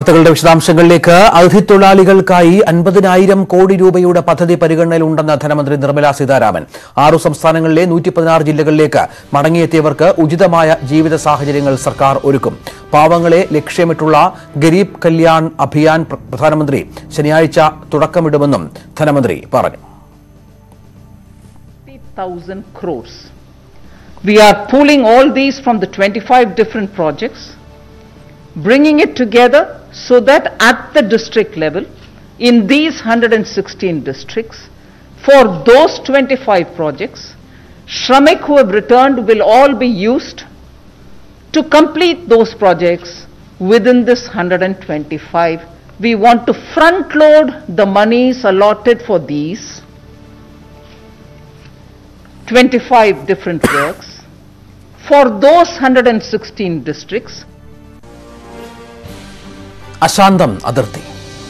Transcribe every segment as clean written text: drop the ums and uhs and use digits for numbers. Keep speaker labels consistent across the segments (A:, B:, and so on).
A: വാർത്തകളുടെ വിശദാംശങ്ങളിലേക്ക്. അതിഥിത്തൊഴിലാളികൾക്കായി 50,000 കോടി രൂപയുടെ പദ്ധതി പരിഗണനയിലുണ്ടെന്ന് ധനമന്ത്രി നിർമ്മല സീതാരാമൻ. 6 സംസ്ഥാനങ്ങളിലെ 116 ജില്ലകളിലേക്ക് മടങ്ങിയെത്തിയവർക്ക് ഉചിതമായ ജീവിത സാഹചര്യങ്ങൾ സർക്കാർ ഒരുക്കും. പാവങ്ങളെ ലക്ഷ്യമിട്ടുള്ള ഗരീബ് കല്യാൺ അഭിയാൻ പ്രധാനമന്ത്രി ശനിയാഴ്ച തുടക്കമിടുമെന്നും ധനമന്ത്രി പറഞ്ഞു.
B: 50,000 crores. We are pooling all these from the 25 different projects, bringing it together so that at the district level, in these 116 districts, for those 25 projects, Shramik who have returned will all be used to complete those projects within this 125. We want to front load the monies allotted for these 25 different works for those 116 districts.
A: അശാന്തം അതിർത്തി.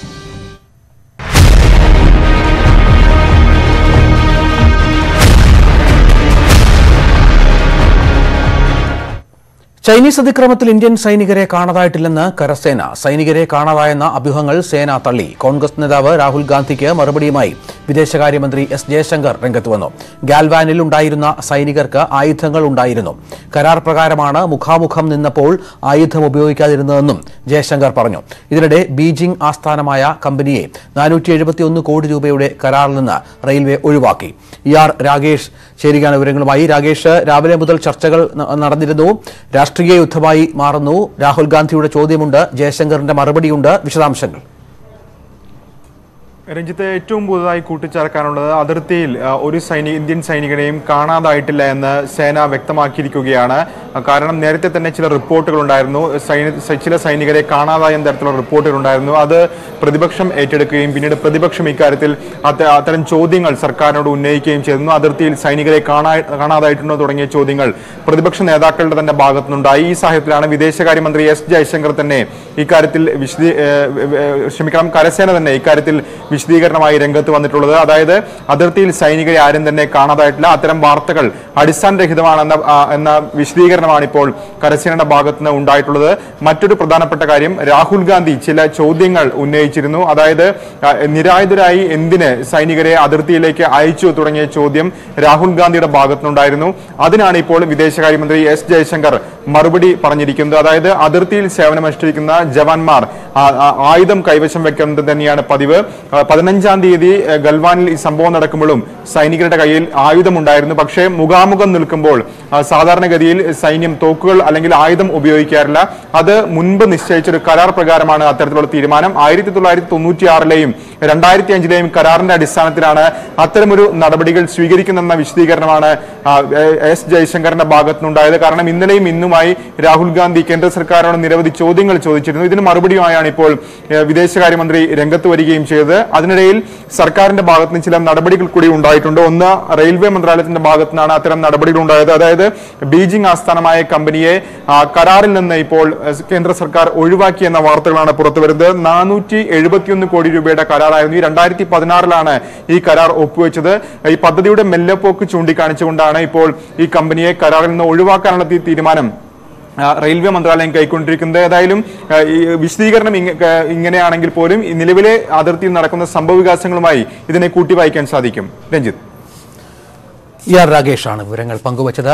A: Chinese അതിക്രമത്തിൽ Indian സൈനികരെ കാണാതായിട്ടില്ലെന്ന് കരസേന. സൈനികരെ കാണാതായെന്ന അഭ്യൂഹങ്ങൾ സേന തള്ളി. കോൺഗ്രസ് നേതാവ് രാഹുൽ ഗാന്ധിക്ക് മറുപടിയുമായി വിദേശകാര്യമന്ത്രി എസ് ജയശങ്കർ രംഗത്ത് വന്നു. ഗാൽവാനിൽ ഉണ്ടായിരുന്ന സൈനികർക്ക് ആയുധങ്ങൾ ഉണ്ടായിരുന്നു. കരാർ പ്രകാരമാണ് മുഖാമുഖം നിന്നപ്പോൾ ആയുധം ഉപയോഗിക്കാതിരുന്നതെന്നും ജയശങ്കർ പറഞ്ഞു. ഇതിനിടെ ബീജിംഗ് ആസ്ഥാനമായ കമ്പനിയെ 471 കോടി രൂപയുടെ കരാറിൽ നിന്ന് റെയിൽവേ ഒഴിവാക്കി. രാകേഷ് ചേരുകയാണ് വിവരങ്ങളുമായി. രാകേഷ്, രാവിലെ മുതൽ ചർച്ചകൾ നടന്നിരുന്നു. രാഷ്ട്രീയ യുദ്ധമായി മാറുന്നു. രാഹുൽ ഗാന്ധിയുടെ ചോദ്യമുണ്ട്, ജയശങ്കറിന്റെ മറുപടിയുണ്ട്. വിശദാംശങ്ങൾ.
C: രഞ്ജിത്ത്, ഏറ്റവും പുതുതായി കൂട്ടിച്ചേർക്കാനുള്ളത് അതിർത്തിയിൽ ഒരു ഇന്ത്യൻ സൈനികനെയും കാണാതായിട്ടില്ല എന്ന് സേന വ്യക്തമാക്കിയിരിക്കുകയാണ്. കാരണം നേരത്തെ തന്നെ ചില റിപ്പോർട്ടുകൾ ഉണ്ടായിരുന്നു, ചില സൈനികരെ കാണാതായ തരത്തിലുള്ള റിപ്പോർട്ടുകൾ ഉണ്ടായിരുന്നു. അത് പ്രതിപക്ഷം ഏറ്റെടുക്കുകയും പിന്നീട് പ്രതിപക്ഷം ഇക്കാര്യത്തിൽ അത്തരം ചോദ്യങ്ങൾ സർക്കാരിനോട് ഉന്നയിക്കുകയും ചെയ്തിരുന്നു. അതിർത്തിയിൽ സൈനികരെ കാണാതായിട്ടുണ്ടോ തുടങ്ങിയ ചോദ്യങ്ങൾ പ്രതിപക്ഷ നേതാക്കളുടെ തന്നെ ഭാഗത്തുനിന്നുണ്ടായി. ഈ സാഹചര്യത്തിലാണ് വിദേശകാര്യമന്ത്രി എസ് ജയശങ്കർ തന്നെ ഇക്കാര്യത്തിൽ കരസേന തന്നെ ഇക്കാര്യത്തിൽ വിശദീകരണമായി രംഗത്ത് വന്നിട്ടുള്ളത്. അതായത് അതിർത്തിയിൽ സൈനികരെ ആരും തന്നെ കാണാതായിട്ടില്ല, അത്തരം വാർത്തകൾ അടിസ്ഥാനരഹിതമാണെന്ന വിശദീകരണമാണ് ഇപ്പോൾ കരസേനയുടെ ഭാഗത്തുനിന്ന് ഉണ്ടായിട്ടുള്ളത്. മറ്റൊരു പ്രധാനപ്പെട്ട കാര്യം, രാഹുൽ ഗാന്ധി ചില ചോദ്യങ്ങൾ ഉന്നയിച്ചിരുന്നു. അതായത് നിരായുധരായി എന്തിന് സൈനികരെ അതിർത്തിയിലേക്ക് അയച്ചു തുടങ്ങിയ ചോദ്യം രാഹുൽ ഗാന്ധിയുടെ ഭാഗത്തുനിന്നുണ്ടായിരുന്നു. അതിനാണ് ഇപ്പോൾ വിദേശകാര്യമന്ത്രി എസ് ജയശങ്കർ മറുപടി പറഞ്ഞിരിക്കുന്നത്. അതായത് അതിർത്തിയിൽ സേവനമനുഷ്ഠിക്കുന്ന ജവാന്മാർ ആയുധം കൈവശം വെക്കുന്നത് തന്നെയാണ് പതിവ്. 15-ാം തീയതി ഗൽവാനിൽ ഈ സംഭവം നടക്കുമ്പോഴും സൈനികരുടെ കയ്യിൽ ആയുധമുണ്ടായിരുന്നു. പക്ഷേ മുഖാമുഖം നിൽക്കുമ്പോൾ സാധാരണഗതിയിൽ സൈന്യം തോക്കുകൾ അല്ലെങ്കിൽ ആയുധം ഉപയോഗിക്കാറില്ല. അത് മുൻപ് നിശ്ചയിച്ചൊരു കരാർ പ്രകാരമാണ് അത്തരത്തിലുള്ള തീരുമാനം. 1996-ലെയും 2005-ലെയും കരാറിന്റെ അടിസ്ഥാനത്തിലാണ് അത്തരമൊരു നടപടികൾ സ്വീകരിക്കുന്നതെന്ന വിശദീകരണമാണ് എസ് ജയശങ്കറിന്റെ ഭാഗത്തുനിന്നുണ്ടായത്. കാരണം ഇന്നലെയും ഇന്നുമായി രാഹുൽ ഗാന്ധി കേന്ദ്ര സർക്കാരിനോട് നിരവധി ചോദ്യങ്ങൾ ചോദിച്ചിരുന്നു. ഇതിന് മറുപടിയുമായാണ് ഇപ്പോൾ വിദേശകാര്യമന്ത്രി രംഗത്ത് വരികയും ചെയ്തത്. അതിനിടയിൽ സർക്കാരിന്റെ ഭാഗത്തുനിന്ന് ചില നടപടികൾ കൂടി ഉണ്ടായിട്ടുണ്ട്. ഒന്ന്, റെയിൽവേ മന്ത്രാലയത്തിന്റെ ഭാഗത്തുനിന്നാണ് അത്തരം നടപടികൾ ഉണ്ടായത്. അതായത് ബീജിംഗ് ആസ്ഥാനമായ കമ്പനിയെ കരാറിൽ നിന്ന് ഇപ്പോൾ കേന്ദ്ര സർക്കാർ ഒഴിവാക്കിയെന്ന വാർത്തകളാണ് പുറത്തുവരുന്നത്. 471 കോടി രൂപയുടെ കരാറായിരുന്നു. 2016-ലാണ് ഈ കരാർ ഒപ്പുവെച്ചത്. ഈ പദ്ധതിയുടെ മെല്ലെപ്പോക്ക് ചൂണ്ടിക്കാണിച്ചുകൊണ്ടാണ് ഇപ്പോൾ ഈ കമ്പനിയെ കരാറിൽ നിന്ന് ഒഴിവാക്കാനുള്ള തീരുമാനം റെയിൽവേ മന്ത്രാലയം കൈക്കൊണ്ടിരിക്കുന്നത്. ഏതായാലും ഈ വിശദീകരണം ഇങ്ങനെയാണെങ്കിൽ പോലും നിലവിലെ അതിർത്തിയിൽ നടക്കുന്ന സംഭവവികാസങ്ങളുമായി ഇതിനെ കൂട്ടി വായിക്കാൻ സാധിക്കും. രഞ്ജിത്ത്,
A: രാകേഷാണ് വിവരങ്ങൾ പങ്കുവച്ചത്.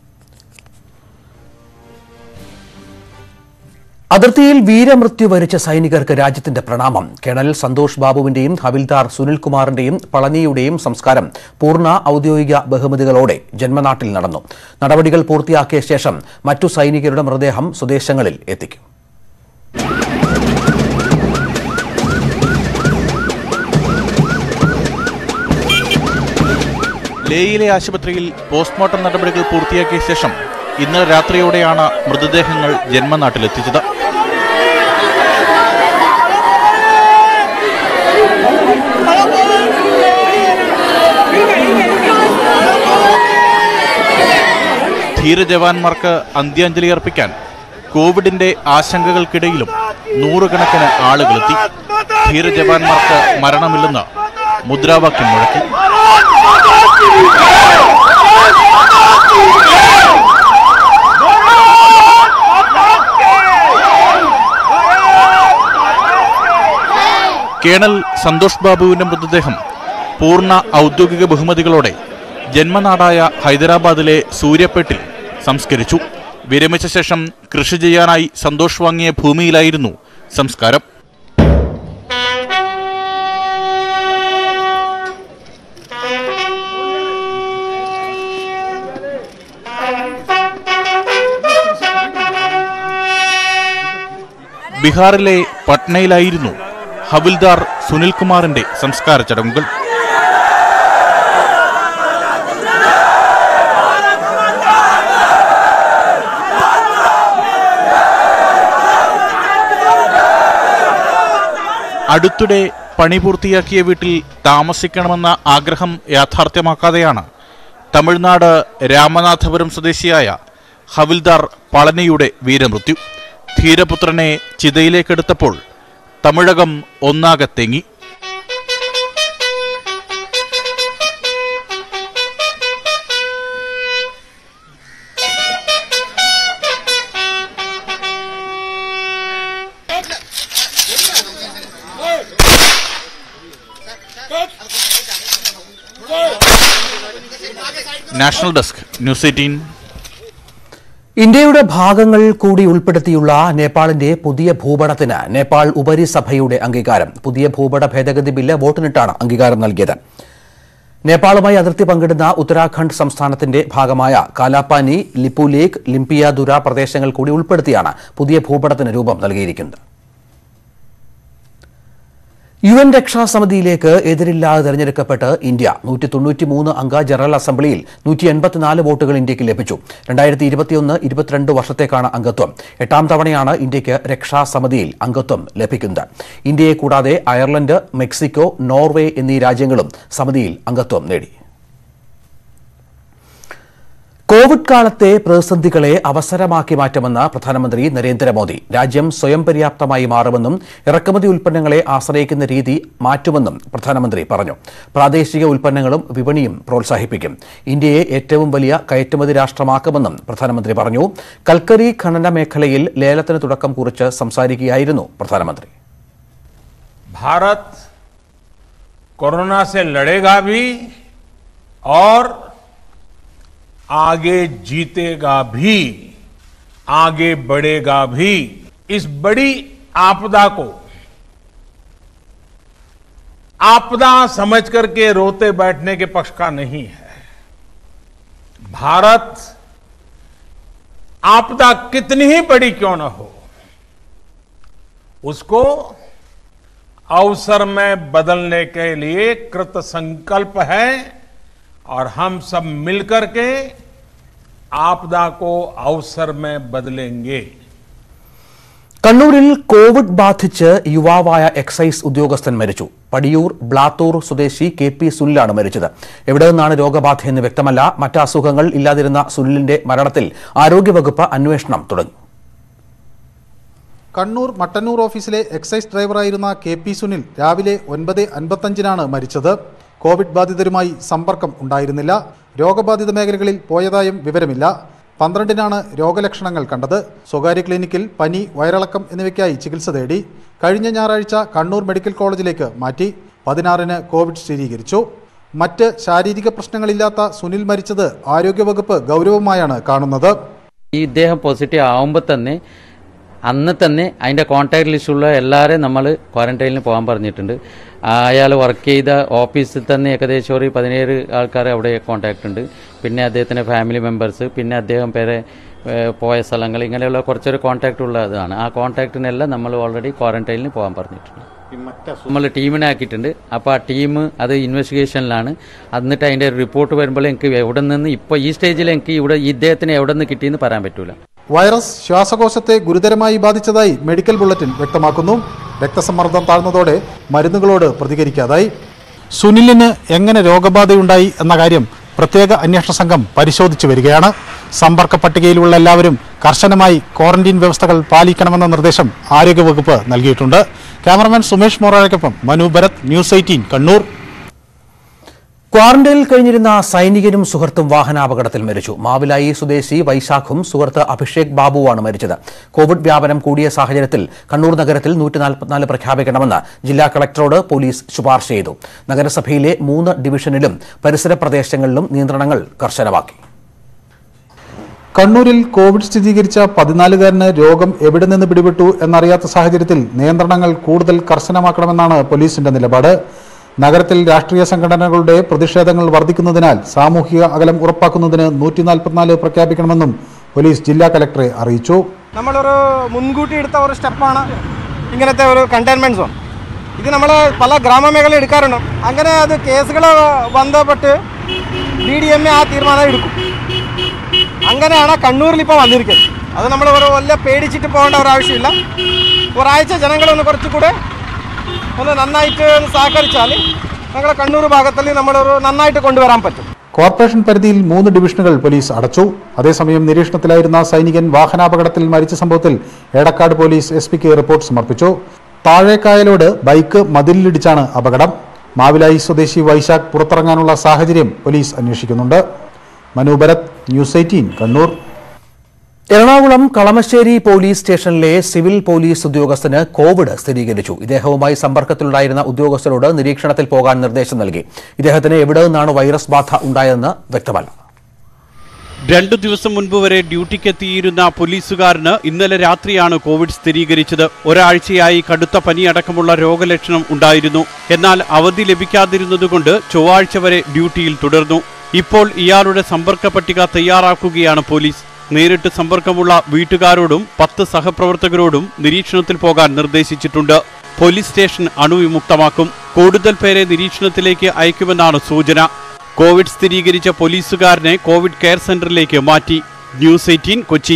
A: അതിർത്തിയിൽ വീരമൃത്യു വരിച്ച സൈനികർക്ക് രാജ്യത്തിന്റെ പ്രണാമം. കേണൽ സന്തോഷ് ബാബുവിന്റെയും ഹവിൽദാർ സുനിൽകുമാറിന്റെയും പളനിയുടെയും സംസ്കാരം പൂർണ്ണ ഔദ്യോഗിക ബഹുമതികളോടെ ജന്മനാട്ടിൽ നടന്നു. നടപടികൾ പൂർത്തിയാക്കിയ ശേഷം മറ്റു സൈനികരുടെ മൃതദേഹം സ്വദേശങ്ങളിൽ എത്തിക്കും.
D: ലേയിലെ ആശുപത്രിയിൽ പോസ്റ്റ്മോർട്ടം നടപടികൾ പൂർത്തിയാക്കിയ ശേഷം ഇന്ന് രാത്രിയോടെയാണ് മൃതദേഹങ്ങൾ ജന്മനാട്ടിലെത്തിച്ചത്. ധീരജവാന്മാർക്ക് അന്ത്യാഞ്ജലി അർപ്പിക്കാൻ കോവിഡിന്റെ ആശങ്കകൾക്കിടയിലും നൂറുകണക്കിന് ആളുകളെത്തി. ധീരജവാന്മാർക്ക് മരണമില്ലെന്ന് മുദ്രാവാക്യം മുഴക്കി. കേണൽ സന്തോഷ് ബാബുവിന്റെ മൃതദേഹം പൂർണ്ണ ഔദ്യോഗിക ബഹുമതികളോടെ ജന്മനാടായ ഹൈദരാബാദിലെ സൂര്യപേട്ടിൽ സംസ്കരിച്ചു. വിരമിച്ച ശേഷം കൃഷി ചെയ്യാനായി സന്തോഷ് വാങ്ങിയ ഭൂമിയിലായിരുന്നു സംസ്കാരം. ബീഹാറിലെ പട്നയിലായിരുന്നു ഹവിൽദാർ സുനിൽകുമാറിന്റെ സംസ്കാര ചടങ്ങുകൾ. അടുത്തിടെ പണി പൂർത്തിയാക്കിയ വീട്ടിൽ താമസിക്കണമെന്ന ആഗ്രഹം യാഥാർത്ഥ്യമാക്കാതെയാണ് തമിഴ്നാട് രാമനാഥപുരം സ്വദേശിയായ ഹവിൽദാർ പളനിയുടെ വീരമൃത്യു. ധീരപുത്രനെ ചിതയിലേക്കെടുത്തപ്പോൾ തമിഴകം ഒന്നാകെ തെങ്ങി. National desk, news 18.
A: ഇന്ത്യയുടെ ഭാഗങ്ങൾ കൂടി ഉൾപ്പെടുത്തിയുള്ള നേപ്പാളിന്റെ പുതിയ ഭൂപടത്തിന് നേപ്പാൾ ഉപരിസഭയുടെ അംഗീകാരം. പുതിയ ഭൂപട ഭേദഗതി ബില്ല് വോട്ടിനിട്ടാണ് അംഗീകാരം നൽകിയത്. നേപ്പാളുമായി അതിർത്തി പങ്കിടുന്ന ഉത്തരാഖണ്ഡ് സംസ്ഥാനത്തിന്റെ ഭാഗമായ കാലാപാനി, ലിപുലേഖ്, ലിംപിയാദുര പ്രദേശങ്ങൾ കൂടി ഉൾപ്പെടുത്തിയാണ് പുതിയ ഭൂപടത്തിന് രൂപം നൽകിയിരിക്കുന്നത്. UN രക്ഷാസമിതിയിലേക്ക് എതിരില്ലാതെ തെരഞ്ഞെടുക്കപ്പെട്ട് ഇന്ത്യ 193 അംഗ ജനറൽ അസംബ്ലിയിൽ 184 വോട്ടുകൾ ഇന്ത്യക്ക് ലഭിച്ചു. 2021-22 വർഷത്തേക്കാണ് അംഗത്വം. 8ാം തവണയാണ് ഇന്ത്യക്ക് രക്ഷാസമിതിയിൽ അംഗത്വം ലഭിക്കുന്നത്. ഇന്ത്യയെ കൂടാതെ അയർലൻഡ്, മെക്സിക്കോ, നോർവേ എന്നീ രാജ്യങ്ങളും സമിതിയിൽ അംഗത്വം നേടി. കോവിഡ് കാലത്തെ പ്രതിസന്ധികളെ അവസരമാക്കി മാറ്റുമെന്ന് പ്രധാനമന്ത്രി നരേന്ദ്രമോദി. രാജ്യം സ്വയം പര്യാപ്തമായി മാറുമെന്നും ഇറക്കുമതി ഉൽപ്പന്നങ്ങളെ ആശ്രയിക്കുന്ന രീതി മാറ്റുമെന്നും പ്രധാനമന്ത്രി പറഞ്ഞു. പ്രാദേശിക ഉൽപ്പന്നങ്ങളും വിപണിയും പ്രോത്സാഹിപ്പിക്കും. ഇന്ത്യയെ ഏറ്റവും വലിയ കയറ്റുമതി രാഷ്ട്രമാക്കുമെന്നും പ്രധാനമന്ത്രി പറഞ്ഞു. കൽക്കരി ഖനന മേഖലയിൽ ലേലത്തിന് തുടക്കം കുറിച്ച് സംസാരിക്കുകയായിരുന്നു പ്രധാനമന്ത്രി.
E: ഭാരത് कोरोना से लड़ेगा भी और आगे जीतेगा भी, आगे बढ़ेगा भी. इस बड़ी आपदा को आपदा समझ करके रोते बैठने के पक्ष का नहीं है. भारत आपदा कितनी ही बड़ी क्यों न हो, उसको अवसर में बदलने के लिए कृत संकल्प है और हम सब मिलकर के आपदा को अवसर में बदलेंगे.
A: കണ്ണൂരിൽ കോവിഡ് ബാധിച്ച് യുവാവായ എക്സൈസ് ഉദ്യോഗസ്ഥൻ മരിച്ചു. പടിയൂർ ബ്ലാത്തൂർ സ്വദേശി KP സുനിലാണ് മരിച്ചത്. എവിടെ നിന്നാണ് രോഗബാധയെന്ന് വ്യക്തമല്ല. മറ്റ് അസുഖങ്ങൾ ഇല്ലാതിരുന്ന സുനിലിന്റെ മരണത്തിൽ ആരോഗ്യവകുപ്പ് അന്വേഷണം തുടങ്ങി.
F: കണ്ണൂർ മട്ടന്നൂർ ഓഫീസിലെ എക്സൈസ് ഡ്രൈവറായിരുന്ന KP സുനിൽ രാവിലെ 9:55 മരിച്ചത്. കോവിഡ് ബാധിതരുമായി സമ്പർക്കം ഉണ്ടായിരുന്നില്ല. രോഗബാധിത മേഖലകളിൽ പോയതായും വിവരമില്ല. 12-നാണ് രോഗലക്ഷണങ്ങൾ കണ്ടത്. സ്വകാര്യ ക്ലിനിക്കിൽ പനി, വയറിളക്കം എന്നിവയ്ക്കായി ചികിത്സ തേടി. കഴിഞ്ഞ ഞായറാഴ്ച കണ്ണൂർ മെഡിക്കൽ കോളേജിലേക്ക് മാറ്റി. 16-ന് കോവിഡ് സ്ഥിരീകരിച്ചു. മറ്റ് ശാരീരിക പ്രശ്നങ്ങളില്ലാത്ത സുനിൽ മരിച്ചത് ആരോഗ്യവകുപ്പ് ഗൗരവമായാണ് കാണുന്നത്.
G: ഇദ്ദേഹം പോസിറ്റീവ് ആവുമ്പോൾ തന്നെ അന്ന് തന്നെ അതിൻ്റെ കോൺടാക്ട് ലിസ്റ്റുള്ള എല്ലാവരെയും നമ്മൾ ക്വാറന്റൈനിൽ പോകാൻ പറഞ്ഞിട്ടുണ്ട്. അയാൾ വർക്ക് ചെയ്ത ഓഫീസിൽ തന്നെ ഏകദേശം ഒരു 17 ആൾക്കാർ അവിടെ കോൺടാക്റ്റ് ഉണ്ട്. പിന്നെ അദ്ദേഹത്തിൻ്റെ ഫാമിലി മെമ്പേഴ്സ്, പിന്നെ അദ്ദേഹം പേരെ പോയ സ്ഥലങ്ങൾ, ഇങ്ങനെയുള്ള കുറച്ചൊരു കോൺടാക്റ്റ് ഉള്ളതാണ്. ആ കോൺടാക്റ്റിനെല്ലാം നമ്മൾ ഓൾറെഡി ക്വാറന്റൈനിൽ പോകാൻ പറഞ്ഞിട്ടുണ്ട്. നമ്മൾ ടീമിനെ ആക്കിയിട്ടുണ്ട്. അപ്പോൾ ആ ടീം അത് ഇൻവെസ്റ്റിഗേഷനിലാണ്. എന്നിട്ട് അതിൻ്റെ റിപ്പോർട്ട് വരുമ്പോൾ എനിക്ക് എവിടെ നിന്ന് ഇപ്പോൾ ഈ സ്റ്റേജിൽ എനിക്ക് ഇവിടെ ഇദ്ദേഹത്തിന് എവിടെ നിന്ന് കിട്ടിയെന്ന് പറയാൻ പറ്റൂല.
F: വൈറസ് ശ്വാസകോശത്തെ ഗുരുതരമായി ബാധിച്ചതായി മെഡിക്കൽ ബുള്ളറ്റിൻ വ്യക്തമാക്കുന്നു. രക്തസമ്മർദ്ദം താഴ്ന്നതോടെ മരുന്നുകളോട് പ്രതികരിക്കാതായി. സുനിലിന് എങ്ങനെ രോഗബാധയുണ്ടായി എന്ന കാര്യം പ്രത്യേക അന്വേഷണ സംഘം പരിശോധിച്ചു വരികയാണ്. സമ്പർക്ക പട്ടികയിലുള്ള എല്ലാവരും കർശനമായി ക്വാറന്റീൻ വ്യവസ്ഥകൾ പാലിക്കണമെന്ന നിർദ്ദേശം ആരോഗ്യവകുപ്പ് നൽകിയിട്ടുണ്ട്. ക്യാമറമാൻ സുമേഷ് മൊറാഴയ്ക്കൊപ്പം മനു ഭരത്, ന്യൂസ് 18 കണ്ണൂർ.
A: ക്വാറന്റൈനിൽ കഴിഞ്ഞിരുന്ന സൈനികനും സുഹൃത്തും വാഹനാപകടത്തിൽ മരിച്ചു. മാവിലായി സ്വദേശി വൈശാഖും സുഹൃത്ത് അഭിഷേക് ബാബുവാണ് മരിച്ചത്. കോവിഡ് വ്യാപനം കൂടിയ സാഹചര്യത്തിൽ കണ്ണൂർ നഗരത്തിൽ 144 പ്രഖ്യാപിക്കണമെന്ന് ജില്ലാ കളക്ടറോട് പോലീസ് ശുപാർശ ചെയ്തു. നഗരസഭയിലെ 3 ഡിവിഷനിലും പരിസര പ്രദേശങ്ങളിലും നിയന്ത്രണങ്ങൾ കർശനമാക്കി.
F: കണ്ണൂരിൽ കോവിഡ് സ്ഥിരീകരിച്ച 14-കാരന് രോഗം എവിടെ നിന്ന് പിടിപെട്ടു എന്നറിയാത്ത സാഹചര്യത്തിൽ നിയന്ത്രണങ്ങൾ കൂടുതൽ കർശനമാക്കണമെന്നാണ് പോലീസിന്റെ നിലപാട്. നഗരത്തിൽ രാഷ്ട്രീയ സംഘടനകളുടെ പ്രതിഷേധങ്ങൾ വർദ്ധിക്കുന്നതിനാൽ സാമൂഹിക അകലം ഉറപ്പാക്കുന്നതിന് 144 പ്രഖ്യാപിക്കണമെന്നും പോലീസ് ജില്ലാ കലക്ടറെ അറിയിച്ചു.
H: നമ്മളൊരു മുൻകൂട്ടി എടുത്ത ഒരു സ്റ്റെപ്പാണ് ഇങ്ങനത്തെ ഒരു കണ്ടെയ്ൻമെന്റ് സോൺ. ഇത് നമ്മൾ പല ഗ്രാമമേഖല എടുക്കാറുണ്ട്. അങ്ങനെ അത് കേസുകൾ ബന്ധപ്പെട്ട് DDMA ആ തീരുമാനം എടുക്കും. അങ്ങനെയാണ് കണ്ണൂരിൽ ഇപ്പോൾ വന്നിരിക്കുന്നത്. അത് നമ്മൾ ഒരു വല്ല പേടിച്ചിട്ട് പോകേണ്ട ഒരാവശ്യമില്ല. ഒരാഴ്ച ജനങ്ങളൊന്ന് കുറച്ചുകൂടെ ഒന്ന് നന്നായിട്ട് സഹകരിച്ചാൽ ഞങ്ങളുടെ കണ്ണൂർ ഭാഗത്തിൽ നമ്മളൊരു നന്നായിട്ട് കൊണ്ടുവരാൻ പറ്റും.
F: കോർപ്പറേഷൻ പരിധിയിൽ 3 ഡിവിഷനുകൾ പോലീസ് അടച്ചു. അതേസമയം നിരീക്ഷണത്തിലായിരുന്ന സൈനികൻ വാഹനാപകടത്തിൽ മരിച്ച സംഭവത്തിൽ എടക്കാട് പോലീസ് SP-ക്ക് റിപ്പോർട്ട് സമർപ്പിച്ചു. താഴേക്കായലോട് ബൈക്ക് മതിലിടിച്ചാണ് അപകടം. മാവിലായി സ്വദേശി വൈശാഖ് പുറത്തിറങ്ങാനുള്ള സാഹചര്യം പോലീസ് അന്വേഷിക്കുന്നുണ്ട്. മനു ഭരത്, ന്യൂസ് 18 കണ്ണൂർ.
A: എറണാകുളം കളമശ്ശേരി പോലീസ് സ്റ്റേഷനിലെ സിവിൽ പോലീസ് ഉദ്യോഗസ്ഥന് കോവിഡ് സ്ഥിരീകരിച്ചു. ഇദ്ദേഹവുമായി സമ്പർക്കത്തിലുണ്ടായിരുന്ന ഉദ്യോഗസ്ഥരോട് നിരീക്ഷണത്തിൽ പോകാൻ നിർദ്ദേശം നൽകി. ഇദ്ദേഹത്തിന് എവിടെ നിന്നാണ് വൈറസ് ബാധ ഉണ്ടായതെന്ന് വ്യക്തമല്ല.
I: 2 ദിവസം മുൻപ് വരെ ഡ്യൂട്ടിക്കെത്തിയിരുന്ന പോലീസുകാരന് ഇന്നലെ രാത്രിയാണ് കോവിഡ് സ്ഥിരീകരിച്ചത്. ഒരാഴ്ചയായി കടുത്ത പനിയടക്കമുള്ള രോഗലക്ഷണം ഉണ്ടായിരുന്നു. എന്നാൽ അവധി ലഭിക്കാതിരുന്നതുകൊണ്ട് ചൊവ്വാഴ്ച വരെ ഡ്യൂട്ടിയിൽ തുടർന്നു. ഇപ്പോൾ ഇയാളുടെ സമ്പർക്ക പട്ടിക തയ്യാറാക്കുകയാണ് പോലീസ്. നേരിട്ട് സമ്പർക്കമുള്ള വീട്ടുകാരോടും 10 സഹപ്രവർത്തകരോടും നിരീക്ഷണത്തിൽ പോകാൻ നിർദ്ദേശിച്ചിട്ടുണ്ട്. പോലീസ് സ്റ്റേഷൻ അണുവിമുക്തമാക്കും. കൂടുതൽ പേരെ നിരീക്ഷണത്തിലേക്ക് അയക്കുമെന്നാണ് സൂചന. കോവിഡ് സ്ഥിരീകരിച്ച പോലീസുകാരനെ കോവിഡ് കെയർ സെന്ററിലേക്ക് മാറ്റി. ന്യൂസ് 18 കൊച്ചി.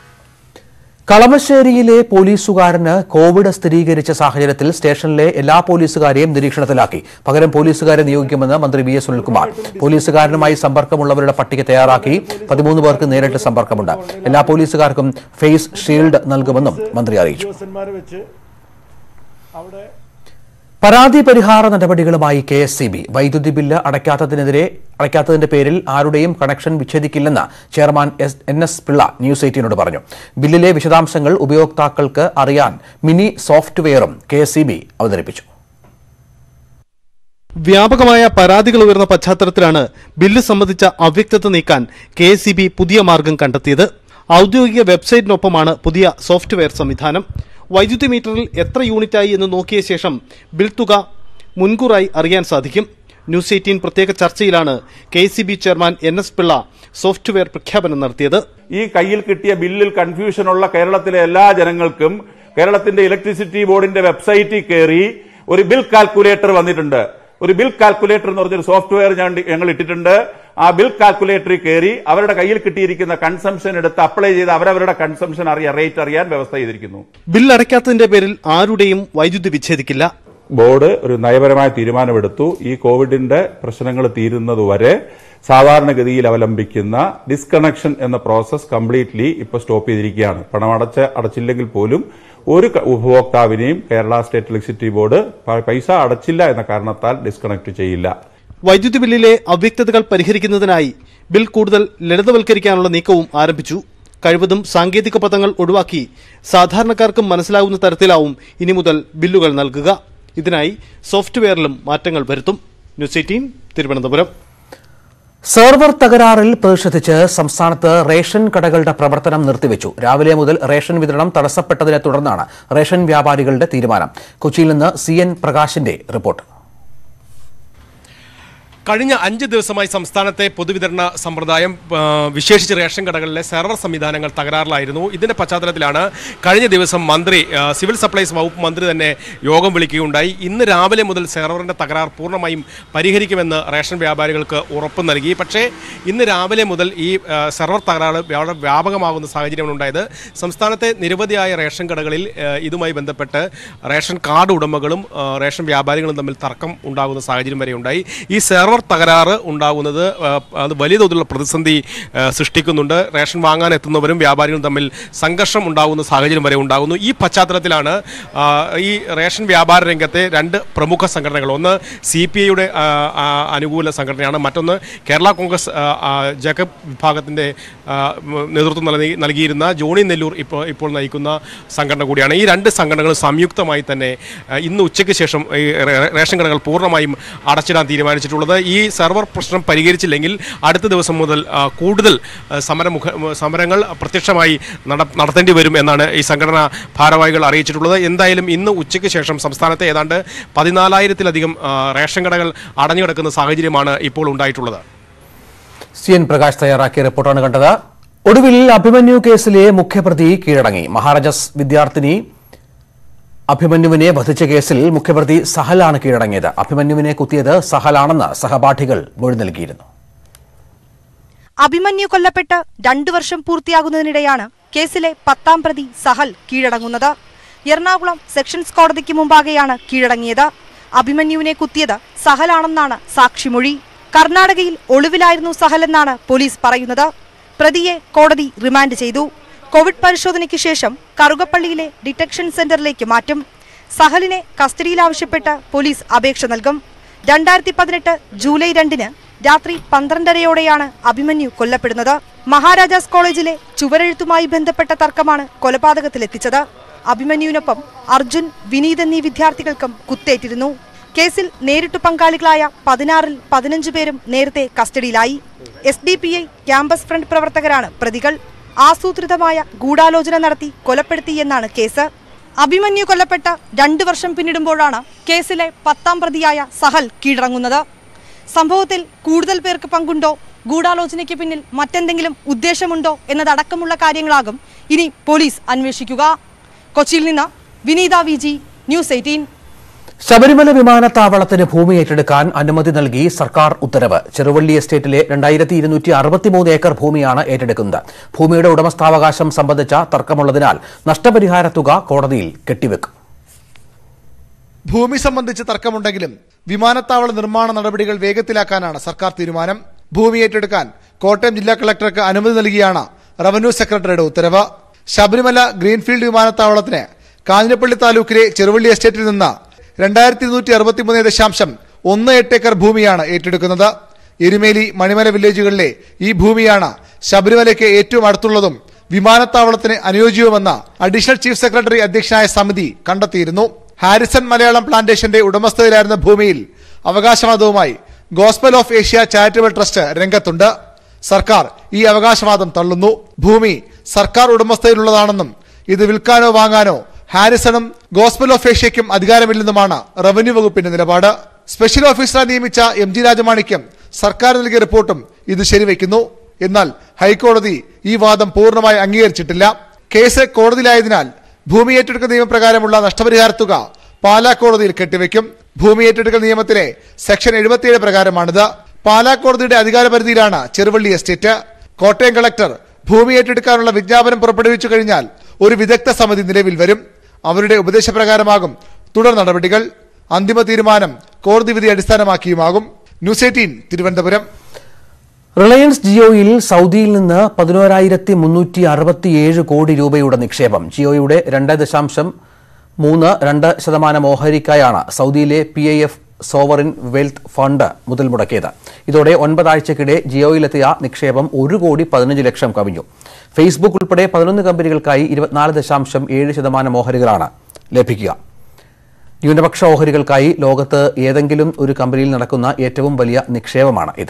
A: കളമശ്ശേരിയിലെ പോലീസുകാരന് കോവിഡ് സ്ഥിരീകരിച്ച സാഹചര്യത്തിൽ സ്റ്റേഷനിലെ എല്ലാ പോലീസുകാരെയും നിരീക്ഷണത്തിലാക്കി. പകരം പോലീസുകാരെ നിയോഗിക്കുമെന്ന് മന്ത്രി VS സുനിൽകുമാർ. പോലീസുകാരനുമായി സമ്പർക്കമുള്ളവരുടെ പട്ടിക തയ്യാറാക്കി. 13 പേർക്ക് നേരിട്ട് സമ്പർക്കമുണ്ട്. എല്ലാ പോലീസുകാർക്കും ഫേസ് ഷീൽഡ് നൽകുമെന്നും മന്ത്രി അറിയിച്ചു. പരാതി പരിഹാര നടപടികളുമായി KSEB. വൈദ്യുതി ബില്ല് അടയ്ക്കാത്തതിന്റെ പേരിൽ ആരുടെയും കണക്ഷൻ വിച്ഛേദിക്കില്ലെന്ന് ചെയർമാൻ NS പിള്ള ന്യൂസ് 18നോട് പറഞ്ഞു. ബില്ലിലെ വിശദാംശങ്ങൾ ഉപയോക്താക്കൾക്ക് അറിയാൻ മിനി സോഫ്റ്റ്വെയറും KSEB അവതരിപ്പിച്ചു.
J: വ്യാപകമായ പരാതികൾ ഉയർന്ന പശ്ചാത്തലത്തിലാണ് ബില്ല് സംബന്ധിച്ച അവ്യക്തത നീക്കാൻ KSEB പുതിയ മാർഗം കണ്ടെത്തിയത്. ഔദ്യോഗിക വെബ്സൈറ്റിനൊപ്പമാണ് പുതിയ സോഫ്റ്റ്വെയർ സംവിധാനം. വൈദ്യുതി മീറ്ററിൽ എത്ര യൂണിറ്റായി എന്ന് നോക്കിയ ശേഷം ബിൽ തുക മുൻകൂറായി അറിയാൻ സാധിക്കും. ന്യൂസ് 18 പ്രത്യേക ചർച്ചയിലാണ് KSEB chairman NS Pillai software പ്രഖ്യാപനം നടത്തിയത്.
K: ഈ കയ്യിൽ കിട്ടിയ ബില്ലിൽ കൺഫ്യൂഷനുള്ള കേരളത്തിലെ എല്ലാ ജനങ്ങൾക്കും കേരളത്തിന്റെ ഇലക്ട്രിസിറ്റി ബോർഡിന്റെ വെബ്സൈറ്റിൽ കയറി ഒരു ബിൽ കാൽക്കുലേറ്റർ വന്നിട്ടുണ്ട്. ഒരു ബിൽ കാൽക്കുലേറ്റർ എന്ന് പറഞ്ഞൊരു സോഫ്റ്റ്വെയർ ഞങ്ങൾ ഇട്ടിട്ടുണ്ട്. ആ ബിൽ കാൽക്കുലേറ്ററിൽ കയറി അവരുടെ കയ്യിൽ കിട്ടിയിരിക്കുന്ന കൺസംഷൻ എടുത്ത് അപ്ലൈ ചെയ്ത് അവരവരുടെ കൺസംഷൻ റേറ്റ് അറിയാൻ വ്യവസ്ഥ ചെയ്തിരിക്കുന്നു.
J: ബിൽ അടയ്ക്കാത്തതിന്റെ പേരിൽ ആരുടെയും വൈദ്യുതി വിച്ഛേദിക്കില്ല.
K: ബോർഡ് ഒരു നയപരമായ തീരുമാനമെടുത്തു. ഈ കോവിഡിന്റെ പ്രശ്നങ്ങൾ തീരുന്നതുവരെ സാധാരണഗതിയിൽ അവലംബിക്കുന്ന ഡിസ്കണക്ഷൻ എന്ന പ്രോസസ് കംപ്ലീറ്റ്ലി ഇപ്പോൾ സ്റ്റോപ്പ് ചെയ്തിരിക്കുകയാണ്. പണം അടച്ചില്ലെങ്കിൽ പോലും ഒരു ഉപഭോക്താവിനെയും കേരള സ്റ്റേറ്റ് ഇലക്ട്രിസിറ്റി ബോർഡ് പൈസ അടച്ചില്ല എന്ന കാരണത്താൽ ഡിസ്കണക്ട് ചെയ്യില്ല.
J: വൈദ്യുതി ബില്ലിലെ അവ്യക്തതകൾ പരിഹരിക്കുന്നതിനായി ബിൽ കൂടുതൽ ലളിതവൽക്കരിക്കാനുള്ള നീക്കവും ആരംഭിച്ചു. കഴിവതും സാങ്കേതിക പദങ്ങൾ ഒഴിവാക്കി സാധാരണക്കാർക്കും മനസ്സിലാവുന്ന തരത്തിലാവും ഇനി മുതൽ ബില്ലുകൾ നൽകുക. ഇതിനായി സോഫ്റ്റ്വെയറിലും മാറ്റങ്ങൾ വരുത്തും. ന്യൂസ് 18 തിരുവനന്തപുരം.
A: സെർവർ തകരാറിൽ പ്രതിഷേധിച്ച് സംസ്ഥാനത്ത് റേഷൻ കടകളുടെ പ്രവർത്തനം നിർത്തിവെച്ചു. രാവിലെ മുതൽ റേഷൻ വിതരണം തടസ്സപ്പെട്ടതിനെ തുടർന്നാണ് റേഷൻ വ്യാപാരികളുടെ തീരുമാനം. കൊച്ചിയിൽ നിന്ന് CN പ്രകാശിന്റെ റിപ്പോർട്ട്.
L: കഴിഞ്ഞ 5 ദിവസമായി സംസ്ഥാനത്തെ പൊതുവിതരണ സമ്പ്രദായം വിശേഷിച്ച് റേഷൻ കടകളിലെ സെർവർ സംവിധാനങ്ങൾ തകരാറിലായിരുന്നു. ഇതിന്റെ പശ്ചാത്തലത്തിലാണ് കഴിഞ്ഞ ദിവസം സിവിൽ സപ്ലൈസ് വകുപ്പ് മന്ത്രി തന്നെ യോഗം വിളിക്കുകയുണ്ടായി. ഇന്ന് രാവിലെ മുതൽ സെർവറിന്റെ തകരാർ പൂർണ്ണമായും പരിഹരിക്കുമെന്ന് റേഷൻ വ്യാപാരികൾക്ക് ഉറപ്പ് നൽകി. പക്ഷേ ഇന്ന് രാവിലെ മുതൽ ഈ സെർവർ തകരാർ വളരെ വ്യാപകമാകുന്ന സാഹചര്യമാണ് ഉണ്ടായത്. സംസ്ഥാനത്തെ നിരവധിയായ റേഷൻ കടകളിൽ ഇതുമായി ബന്ധപ്പെട്ട് റേഷൻ കാർഡ് ഉടമകളും റേഷൻ വ്യാപാരികളും തമ്മിൽ തർക്കം ഉണ്ടാകുന്ന സാഹചര്യം വരെ ഉണ്ടായി. ഈ സെർവർ സെർവർ തകരാറ് ഉണ്ടാകുന്നത് അത് വലിയ തോതിലുള്ള പ്രതിസന്ധി സൃഷ്ടിക്കുന്നുണ്ട്. റേഷൻ വാങ്ങാൻ എത്തുന്നവരും വ്യാപാരികളും തമ്മിൽ സംഘർഷം ഉണ്ടാകുന്ന സാഹചര്യം വരെ ഉണ്ടാകുന്നു. ഈ പശ്ചാത്തലത്തിലാണ് ഈ റേഷൻ വ്യാപാര രംഗത്തെ രണ്ട് പ്രമുഖ സംഘടനകൾ, ഒന്ന് CPIയുടെ അനുകൂല സംഘടനയാണ്, മറ്റൊന്ന് കേരള കോൺഗ്രസ് ജേക്കബ് വിഭാഗത്തിൻ്റെ നേതൃത്വം നൽകിയിരുന്ന ജോണി നെല്ലൂർ ഇപ്പോൾ നയിക്കുന്ന സംഘടന കൂടിയാണ്. ഈ രണ്ട് സംഘടനകൾ സംയുക്തമായി തന്നെ ഇന്ന് ഉച്ചയ്ക്ക് ശേഷം ഈ റേഷൻ കടകൾ പൂർണ്ണമായും അടച്ചിടാൻ തീരുമാനിച്ചിട്ടുള്ളത്. ഈ സെർവർ പ്രശ്നം പരിഹരിച്ചില്ലെങ്കിൽ അടുത്ത ദിവസം മുതൽ കൂടുതൽ സമരങ്ങൾ പ്രത്യക്ഷമായി നടത്തേണ്ടി വരും എന്നാണ് ഈ സംഘടനാ ഭാരവാഹികൾ അറിയിച്ചിട്ടുള്ളത്. എന്തായാലും ഇന്ന് ഉച്ചയ്ക്ക് ശേഷം സംസ്ഥാനത്തെ ഏതാണ്ട് 14,000-ലധികം റേഷൻ കടകൾ അടഞ്ഞു കിടക്കുന്ന സാഹചര്യമാണ് ഇപ്പോൾ ഉണ്ടായിട്ടുള്ളത്.
A: CN പ്രകാശ് തയ്യാറാക്കിയ റിപ്പോർട്ടാണ് കണ്ടത്. ഒടുവിൽ അഭിമന്യു കേസിലെ മുഖ്യപ്രതി കീഴടങ്ങി. മഹാരാജാസ് വിദ്യാർത്ഥിനി അഭിമന്യുവിനെ വധിച്ച കേസിൽ മുഖ്യപ്രതി സഹലാണ് കീഴടങ്ങിയത്. അഭിമന്യുവിനെ കുത്തിയത് സഹലാണെന്ന് സഹപാഠികൾ മൊഴി നൽകിയിരുന്നു.
M: അഭിമന്യു കൊല്ലപ്പെട്ട് 2 വർഷം പൂർത്തിയാകുന്നതിനിടെയാണ് കേസിലെ 10ാം പ്രതി സഹൽ കീഴടങ്ങുന്നത്. എറണാകുളം സെഷൻസ് കോടതിക്ക് മുമ്പാകെയാണ് കീഴടങ്ങിയത്. അഭിമന്യുവിനെ കുത്തിയത് സഹലാണെന്നാണ് സാക്ഷിമൊഴി. കർണാടകയിൽ ഒളിവിലായിരുന്നു സഹലെന്നാണ് പോലീസ് പറയുന്നത്. പ്രതിയെ കോടതി റിമാൻഡ് ചെയ്തു. കോവിഡ് പരിശോധനയ്ക്ക് ശേഷം കറുകപ്പള്ളിയിലെ ഡിറ്റക്ഷൻ സെന്ററിലേക്ക് മാറ്റും. സഹലിനെ കസ്റ്റഡിയിലാവശ്യപ്പെട്ട് പോലീസ് അപേക്ഷ നൽകും. 2018 ജൂലൈ 2-ന് രാത്രി 12:30-യോടെയാണ് അഭിമന്യു കൊല്ലപ്പെടുന്നത്. മഹാരാജാസ് കോളേജിലെ ചുവരെഴുത്തുമായി ബന്ധപ്പെട്ട തർക്കമാണ് കൊലപാതകത്തിലെത്തിച്ചത്. അഭിമന്യുവിനൊപ്പം അർജുൻ, വിനീത് എന്നീ വിദ്യാർത്ഥികൾക്കും കുത്തേറ്റിരുന്നു. കേസിൽ നേരിട്ട് പങ്കാളികളായ 16-ൽ 15 പേരും നേരത്തെ കസ്റ്റഡിയിലായി. SDPI ക്യാമ്പസ് ഫ്രണ്ട് പ്രവർത്തകരാണ് പ്രതികൾ. ആസൂത്രിതമായ ഗൂഢാലോചന നടത്തി കൊലപ്പെടുത്തിയെന്നാണ് കേസ്. അഭിമന്യു കൊല്ലപ്പെട്ട 2 വർഷം പിന്നിടുമ്പോഴാണ് കേസിലെ 10ാം പ്രതിയായ സഹൽ കീഴടങ്ങുന്നത്. സംഭവത്തിൽ കൂടുതൽ പേർക്ക് പങ്കുണ്ടോ, ഗൂഢാലോചനയ്ക്ക് പിന്നിൽ മറ്റെന്തെങ്കിലും ഉദ്ദേശമുണ്ടോ എന്നതടക്കമുള്ള കാര്യങ്ങളാകും ഇനി പോലീസ് അന്വേഷിക്കുക. കൊച്ചിയിൽ നിന്ന് വിനീത VG, ന്യൂസ് 18.
A: ശബരിമല വിമാനത്താവളത്തിന് ഭൂമി ഏറ്റെടുക്കാൻ അനുമതി നൽകി സർക്കാർ ഉത്തരവ്. ചെറുവള്ളി എസ്റ്റേറ്റിലെ 2263 ഏക്കർ ഭൂമിയാണ് ഏറ്റെടുക്കുന്നത്. ഭൂമിയുടെ ഉടമസ്ഥാവകാശം സംബന്ധിച്ച തർക്കമുള്ളതിനാൽ നഷ്ടപരിഹാര തുക കോടതിയിൽ കെട്ടിവെക്കും.
N: ഭൂമി സംബന്ധിച്ച് തർക്കമുണ്ടെങ്കിലും വിമാനത്താവള നിർമ്മാണ നടപടികൾ വേഗത്തിലാക്കാനാണ് സർക്കാർ തീരുമാനം. ഭൂമി ഏറ്റെടുക്കാൻ കോട്ടയം ജില്ലാ കളക്ടർക്ക് അനുമതി നൽകിയാണ് റവന്യൂ സെക്രട്ടറിയുടെ ഉത്തരവ്. ശബരിമല ഗ്രീൻഫീൽഡ് വിമാനത്താവളത്തിന് കാഞ്ഞിരപ്പള്ളി താലൂക്കിലെ ചെറുവള്ളി എസ്റ്റേറ്റിൽ നിന്ന് 2263.18 ഏക്കർ ഭൂമിയാണ് ഏറ്റെടുക്കുന്നത്. എരുമേലി, മണിമല വില്ലേജുകളിലെ ഈ ഭൂമിയാണ് ശബരിമലയ്ക്ക് ഏറ്റവും അടുത്തുള്ളതും വിമാനത്താവളത്തിന് അനുയോജ്യവുമെന്ന് അഡീഷണൽ ചീഫ് സെക്രട്ടറി അധ്യക്ഷനായ സമിതി കണ്ടെത്തിയിരുന്നു. ഹാരിസൺ മലയാളം പ്ലാന്റേഷന്റെ ഉടമസ്ഥതയിലായിരുന്ന ഭൂമിയിൽ അവകാശവാദവുമായി Gospel of Asia charitable trust രംഗത്തുണ്ട്. സർക്കാർ ഈ അവകാശവാദം തള്ളുന്നു. ഭൂമി സർക്കാർ ഉടമസ്ഥതയിലുള്ളതാണെന്നും ഇത് വിൽക്കാനോ വാങ്ങാനോ ഹാരിസണും ഗോസ്പൽ ഓഫ് ഏഷ്യയ്ക്കും അധികാരമില്ലെന്നുമാണ് റവന്യൂ വകുപ്പിന്റെ നിലപാട്. സ്പെഷ്യൽ ഓഫീസറെ നിയമിച്ച MG രാജമാണിക്യം സർക്കാർ നൽകിയ റിപ്പോർട്ടും ഇത് ശരിവയ്ക്കുന്നു. എന്നാൽ ഹൈക്കോടതി ഈ വാദം പൂർണ്ണമായി അംഗീകരിച്ചിട്ടില്ല. കേസ് കോടതിയിലായതിനാൽ ഭൂമി ഏറ്റെടുക്കൽ നിയമപ്രകാരമുള്ള നഷ്ടപരിഹാര തുക പാലാ കോടതിയിൽ കെട്ടിവെക്കും. ഭൂമി ഏറ്റെടുക്കൽ നിയമത്തിലെ സെക്ഷൻ 77 പ്രകാരമാണിത്. പാലാ കോടതിയുടെ അധികാരപരിധിയിലാണ് ചെറുവള്ളി എസ്റ്റേറ്റ്. കോട്ടയം കളക്ടർ ഭൂമി ഏറ്റെടുക്കാനുള്ള വിജ്ഞാപനം പുറപ്പെടുവിച്ചു കഴിഞ്ഞാൽ ഒരു വിദഗ്ധ സമിതി നിലവിൽ വരും. അവരുടെ ഉപദേശപ്രകാരമാകും തുടർ നടപടികൾ. അന്തിമ തീരുമാനം കോടതി വിധി അടിസ്ഥാനമാക്കിയുമാകും. ന്യൂസ് 18 തിരുവനന്തപുരം.
A: റിലയൻസ് ജിയോയിൽ സൗദിയിൽ നിന്ന് 11,367 കോടി രൂപയുടെ നിക്ഷേപം. ജിയോയുടെ 2.32% ഓഹരിക്കായാണ് സൗദിയിലെ PIF സോവറിൻ വെൽത്ത് ഫണ്ട് മുതൽ മുടക്കിയത്. ഇതോടെ 9 ആഴ്ചക്കിടെ ജിയോയിലെത്തിയ നിക്ഷേപം 1,15,00,000 കവിഞ്ഞു. ഫേസ്ബുക്ക് ഉൾപ്പെടെ 11 കമ്പനികൾക്കായി 24.7% ഓഹരികളാണ് ലഭിക്കുക. ന്യൂനപക്ഷ ഓഹരികൾക്കായി ലോകത്ത് ഏതെങ്കിലും ഒരു കമ്പനിയിൽ നടക്കുന്ന ഏറ്റവും വലിയ നിക്ഷേപമാണ് ഇത്.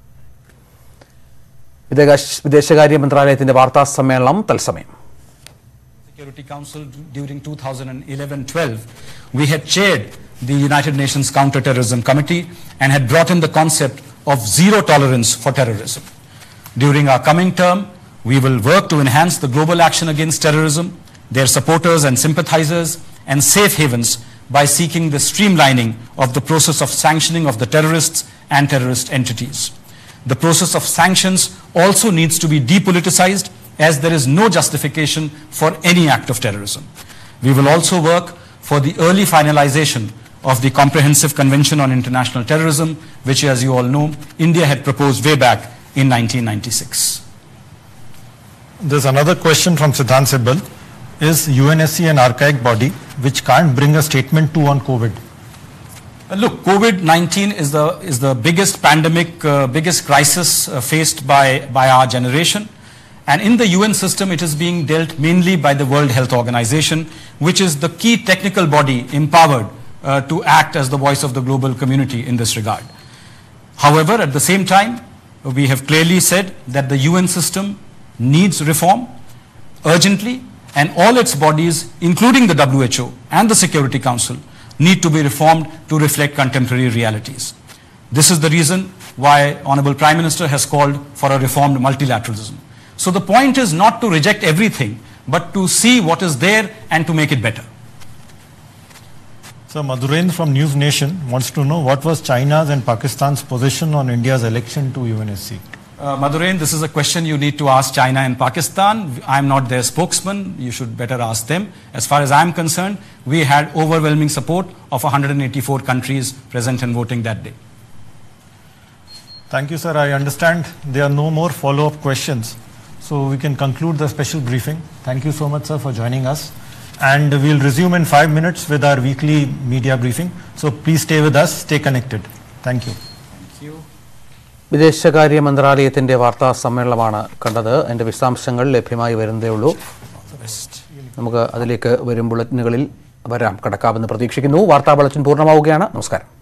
A: വിദേശകാര്യ മന്ത്രാലയത്തിന്റെ വാർത്താ സമ്മേളനം തത്സമയം.
O: Security Council during 2011-12, we had chaired the United Nations Counter-Terrorism Committee and had brought in the concept of zero tolerance for terrorism. During our coming term, we will work to enhance the global action against terrorism, their supporters and sympathizers, and safe havens by seeking the streamlining of the process of sanctioning of the terrorists and terrorist entities. The process of sanctions also needs to be depoliticized, as there is no justification for any act of terrorism. We will also work for the early finalization of the Comprehensive Convention on International Terrorism, which, as you all know, India had proposed way back in 1996.
P: There's another question from Siddhant Sibal. Is UNSC an archaic body which can't bring a statement to on COVID?
O: Look, COVID-19 is the biggest pandemic, biggest crisis faced by our generation. And in the UN system, it is being dealt mainly by the World Health Organization, which is the key technical body empowered to act as the voice of the global community in this regard. However, at the same time, we have clearly said that the UN system needs reform urgently, and all its bodies, including the WHO and the Security Council, need to be reformed to reflect contemporary realities. This is the reason why Honorable Prime Minister has called for a reformed multilateralism. So the point is not to reject everything, but to see what is there and to make it better.
P: So Madhurendra from News Nation wants to know what was China's and Pakistan's position on India's election to UNSC.
O: Madhurendra, this is a question you need to ask China and Pakistan. I am not their spokesman. You should better ask them. As far as I am concerned, we had overwhelming support of 184 countries present and voting that day.
P: Thank you, sir. I understand there are no more follow-up questions. So we can conclude the special briefing. Thank you so much, sir, for joining us. And we'll resume in 5 minutes with our weekly media briefing. So please stay with us, stay connected. Thank you.
A: വിദേശകാര്യ മന്ത്രാലയത്തിന്റെ വാർത്താ സമ്മേളനമാണ് കണ്ടത്. അതിന്റെ വിശദാംശങ്ങൾ ലഭ്യമായി വരുന്നതേ ഉള്ളൂ. നമുക്ക് അതിലേക്ക് വരും ബുള്ളറ്റിനുകളിൽ കടക്കാമെന്ന് പ്രതീക്ഷിക്കുന്നു. വാർത്താ ബുള്ളറ്റിൻ പൂർണ്ണമാവുകയാണ്. നമസ്കാരം.